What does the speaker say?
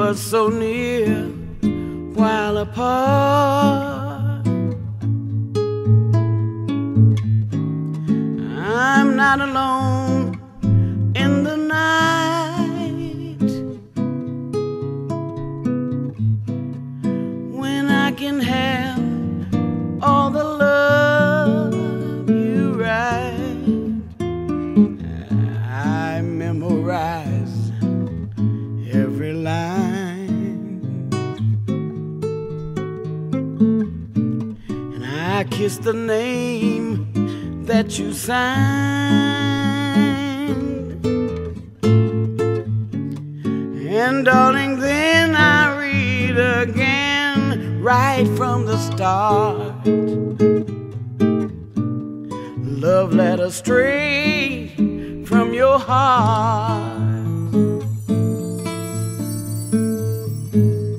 were so near while apart. I'm not alone in the night when I can have all the love you write. I memorize every line, and I kiss the name that you signed. And darling, then I read again right from the start. Love letter straight from your heart.